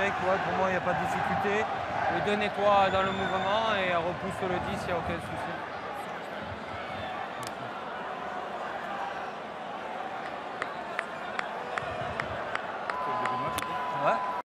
Eric, ouais, pour moi, il n'y a pas de difficulté. Le donne-toi dans le mouvement et repousse sur le 10, il n'y a aucun souci.